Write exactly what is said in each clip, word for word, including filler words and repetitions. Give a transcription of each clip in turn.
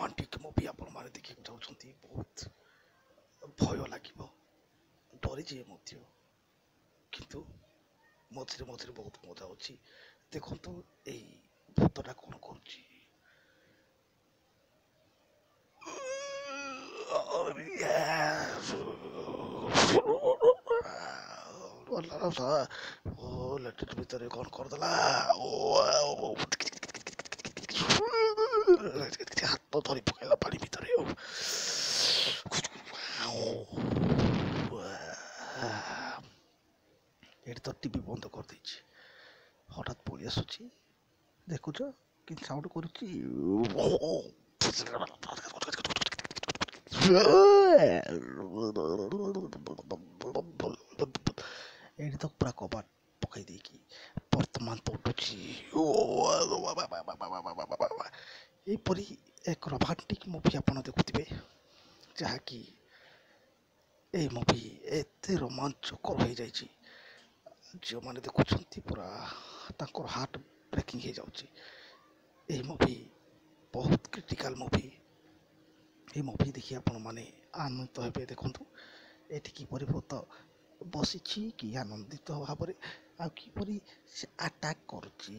Romantic movie आपण माने देखि जाउछंती बहुत भय लागिबो डरी जे मध्य किंतु मझिरे मझिरे बहुत मजा अछि देखंतु एई भूतटा कोन करूची ओ लटट भितर कौन करदेला ओ हाथ धरी पकेला पानी भितर एटी तो टीवी बंद कर देछि हठात पळि आसुछि देखुछ कि साउंड करूछि एटी तो पूरा कबाट पकई देकी वर्तमान तो उठुछि एपरी एक रोमांटिक मूवी आपण देखुथिबे जहाँकि ए मूवी एते रोमांचकर हो जाइछि जो माने देखुछंती पूरा तांकर हार्ट ब्रेकिंग हो जाउछि ए मूवी बहुत क्रिटिकल मूवी ए मूवी देखि आपण माने आनंदित हेबे देखंतु एठी किपरि भूत बसिछि कि आनंदित भाବରେ आ किपरि से अटैक करूछि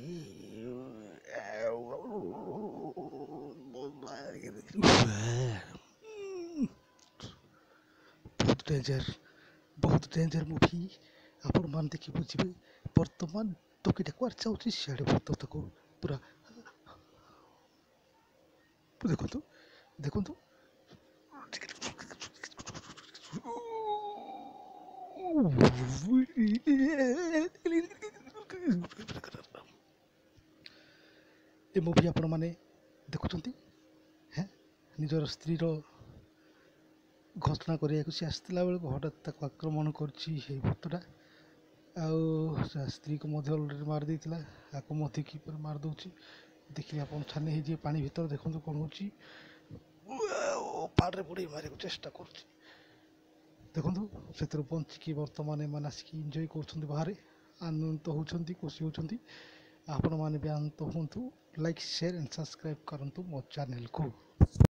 बहुत डेंजर बहुत डेंजर मूवी आपण मान देखि बुझिबे वर्तमान टोकीटा कुआर चाउछि सियाडे भूत तको पूरा देखंतु देखंतु ए मूवी आपण माने देखुछंती हैं निजर स्त्री रो घोषणा करिया से आसला बेल हठात ताको आक्रमण करछि हे भूतटा आउ स्त्री को मध्य ऑलरेडी मार देइतिला आको मध्य की पर मार दउछि देखि आपण छाने हे जे पानी भीतर देखंतु कोन होछि पाड़े पड़ी मारे को चेष्टा करछि देखंतु सेतर बंची की वर्तमान मानस की एंजॉय करछंती बाहर आनंद होछंती खुशी होछंती आपण माने भी आनंद होंतु लाइक शेयर एंड सब्सक्राइब करंतु मो चैनल को।